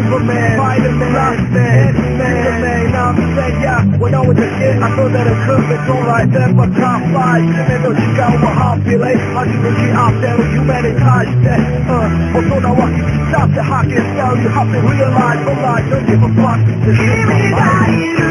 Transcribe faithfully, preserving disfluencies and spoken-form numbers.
Superman, Spider-Man, Ant-Man, I'm saying, yeah. When I was a kid, I thought that it could be all right there, but top five, 지내도 지가워 하필래, 아직은 이 앞대로 유명해 타이때, uh, 어서 나와 stop the hockey style, you have to realize, but I don't give a fuck. Give me that.